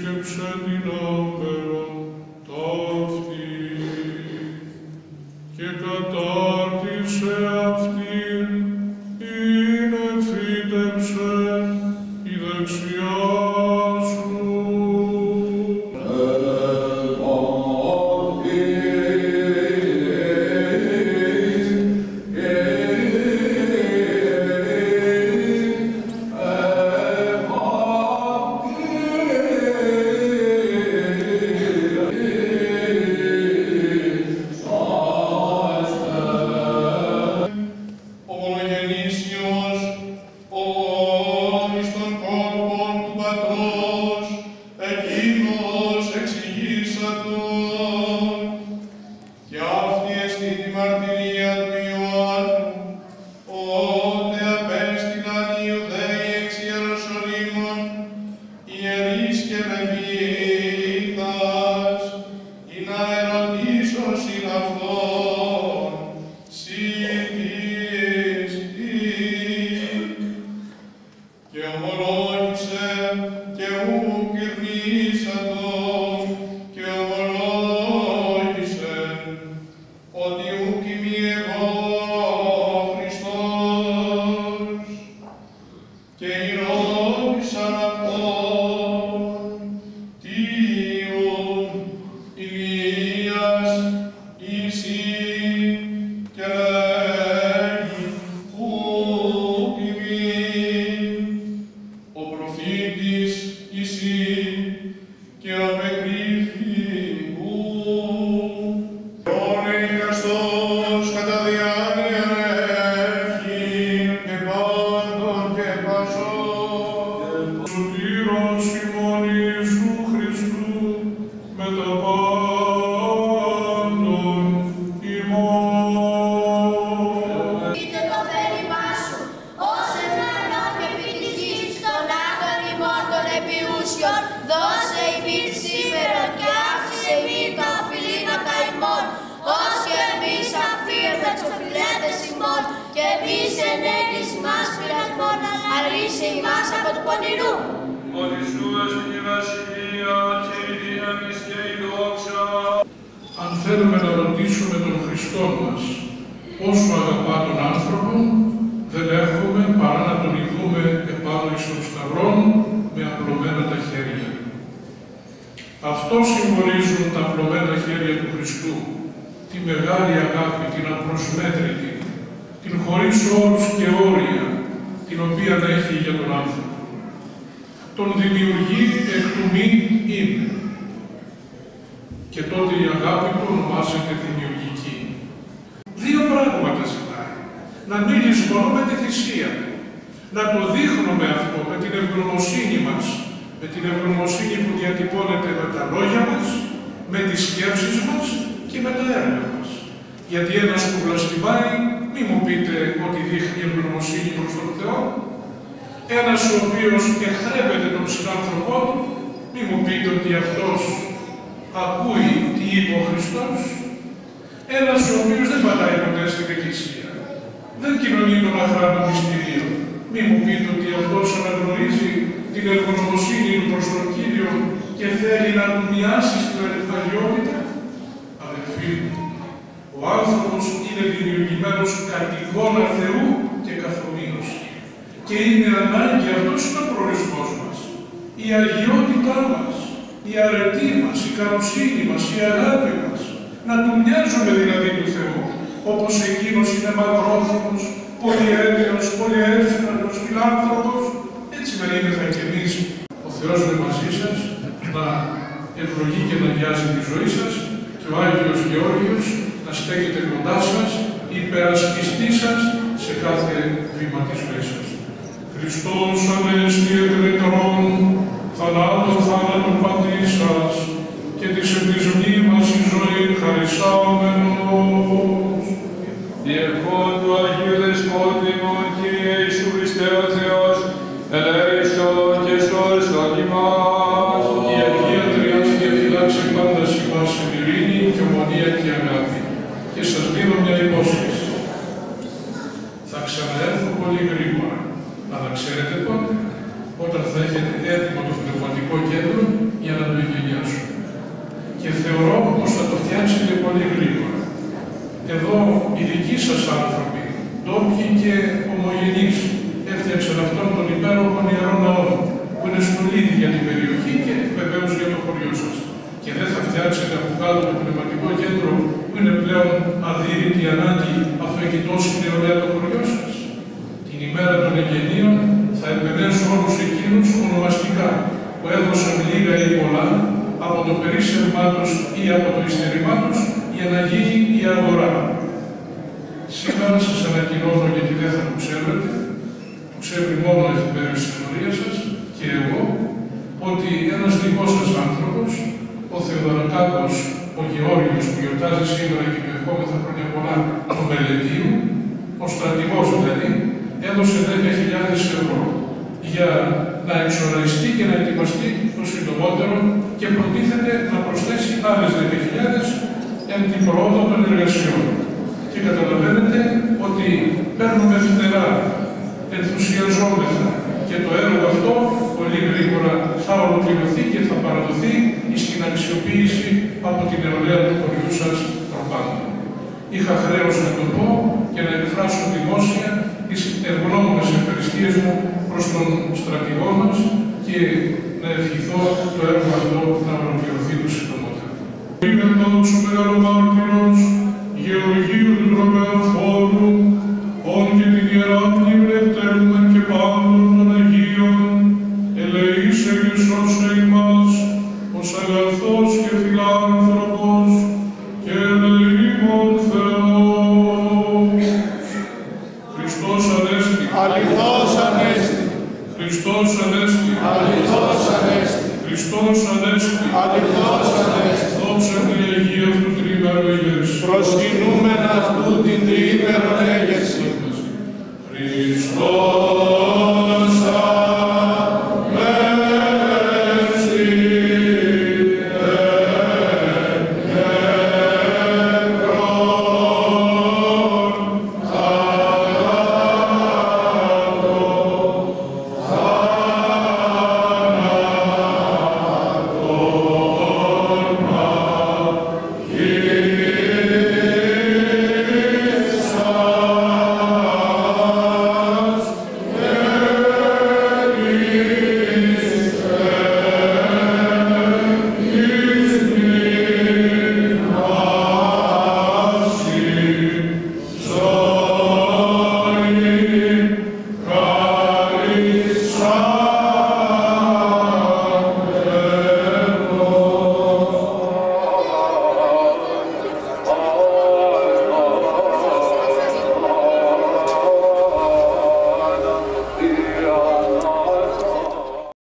επίσκεψε την άπερα ταύτη και κατάρτισε αυτήν, είναι φύτεψε η δεξιά σου. Δώσε ημίν σήμερον και άφησε ημίν τα οφειλήματα ημών, ως και εμείς αφήρμε τους οφειλέτες ημών, και εμείς ενέγγις ημάς πειρασμών, αρρύσε ημάς από του πονηρού. Ότι σου εστιν η βασιλεία και η δύναμη και η δόξα. Αν θέλουμε να ρωτήσουμε τον Χριστό μας πόσο αγαπά τον άνθρωπο, δεν έχουμε παρά να τον ηγούμε επάνω εις των σταυρών με απλωμένα τα χέρια. Αυτό συμβολίζουν τα απλωμένα χέρια του Χριστού, τη μεγάλη αγάπη, την απροσμέτρητη, την χωρίς όρους και όρια, την οποία έχει για τον άνθρωπο. Τον δημιουργεί εκ του μη είναι. Και τότε η αγάπη του ονομάζεται δημιουργική. Δύο πράγματα ζητάει. Να μην λησμονούμε τη θυσία του. Να το δείχνουμε αυτό με την ευγνωμοσύνη μας, με την ευγνωμοσύνη που διατυπώνεται με τα λόγια μας, με τις σκέψεις μας και με τα έργα μας. Γιατί ένας που βλαστημάει, μη μου πείτε ότι δείχνει ευγνωμοσύνη προς τον Θεό. Ένας ο οποίος εχθρέπεται τον συνάνθρωπό του, μη μου πείτε ότι αυτός ακούει τι είπε ο Χριστός. Ένας ο οποίος δεν πατάει ποτέ στην Εκκλησία, δεν κοινωνεί τον αχράντο μυστηρίο, μη μου πείτε ότι αυτός αναγνωρίζει την ευγνωμοσύνη του προς τον Κύριο και θέλει να του μοιάσει στην αληθαριότητα. Αδελφοί μου, ο άνθρωπος είναι δημιουργημένος κατ' εικόνα Θεού και καθομοίωση. Και είναι ανάγκη, αυτός είναι ο προορισμός μας, η αγιότητά μας, η αρετή μας, η καλοσύνη μας, η αγάπη μας, να του μοιάζουμε δηλαδή του Θεού, όπως εκείνος είναι μακρόθυμος, πολυέλεος, πολυεύθυνος, φιλάνθρωπος, έτσι να είμαστε κι εμείς. Ο Θεός είναι μαζί σας, να ευλογεί και να αγιάζει τη ζωή σας και ο Άγιος Γεώργιος να στέκεται κοντά σας, υπερασπιστή σας σε κάθε βήμα της ζωής σας. Χριστός ανέστη εκ νεκρών, θανάτων θάνατον πατρίς σας, και της εν της μνήμας η ζωή χαρισάμενος. Διευχών του Αγίου Δεσπότη ημών, Κύριε Ιησού Χριστέ ο Θεός, ελέησον και σώσον ημάς. Η Αγία Τριάς διαφυλάξει πάντα ημάς εν ειρήνη και ομονία και αγάπη. Και σας δίνω μια υπόσχεση. Θα ξαναέρθω πολύ γρήγορα. Αλλά ξέρετε πότε? Όταν θα έχετε έτοιμο το πνευματικό κέντρο για να Εδώ οι δικοί σας άνθρωποι, ντόπιοι και ομογενείς, έφτιαξαν αυτόν τον υπέροχο ιερό ναό, που είναι στολίδι για την περιοχή και βεβαίως για το χωριό σας. Και δεν θα φτιάξετε από κάτω το πνευματικό κέντρο, που είναι πλέον αδύρυτη ανάγκη, αφού έχει τόση νεολαία το χωριό σας. Την ημέρα των εγγενείων θα επενέσω όλους εκείνους ονομαστικά, που έδωσαν λίγα ή πολλά από το περίσσευμά τους ή από το υστερημά τους για να γίνει η αγορά. Σήμερα σας ανακοινώνω, γιατί δεν θα το ξέρετε, το ξέρει μόνο ο εφημερίδας της ιστορίας σας και εγώ, ότι ένας δικός σας άνθρωπος, ο Θεοδωρακάκος, ο Γεώργιος, που γιορτάζει σήμερα και του ευχόμεθα χρόνια πολλά, το Μελετίου, ο στρατηγός δηλαδή, έδωσε 10.000 ευρώ για να εξοραιστεί και να ετοιμαστεί το συντομότερο και προτίθεται να προσθέσει άλλες 10.000 εν την προόδο των εργασιών. Και καταλαβαίνετε ότι παίρνουμε φτερά, ενθουσιαζόμεθα και το έργο αυτό πολύ γρήγορα θα ολοκληρωθεί και θα παραδοθεί στην αξιοποίηση από την νεολαία του χωριού σας προπάντων. Είχα χρέος να το πω και να εκφράσω δημόσια τις ευγνώμονες ευχαριστίες μου προς τον στρατηγό μας και να ευχηθώ το έργο αυτό να ολοκληρωθεί το συντομότερο. Είμαι δόξου μεγαλομάρτυρος Γεωργίου του Τροπεοφόρου, όν και την Ιερά Μνήμη εκτελούμεν και πάντων των Αγίων, ελεήσε και σώσε ημάς, ως αγαθός και φιλάνθρωπος και ελεήμων Θεός. Χριστός Ανέστη. Αληθώς Ανέστη. Χριστός Ανέστη. Αληθώς Ανέστη. Χριστός Ανέστη. Αληθώς Ανέστη. Δόξα την Αγία αυτού τριήμερο έγερση. Προσκυνούμεν αυτού την τριήμερον έγερση. Χριστός